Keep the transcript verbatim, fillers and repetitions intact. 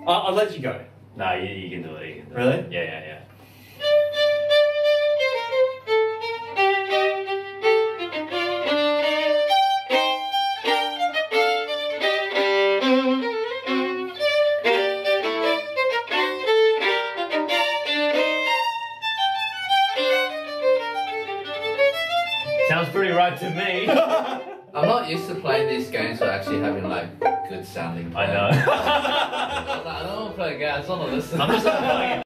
I'll, I'll let you go. No, you, you can do it. You can do Really? It. Yeah, yeah, yeah. Sounds pretty right to me. I'm not used to playing these games without actually having like good sounding. I know. I don't want to play a game. I just want to listen. I'm just not playing it.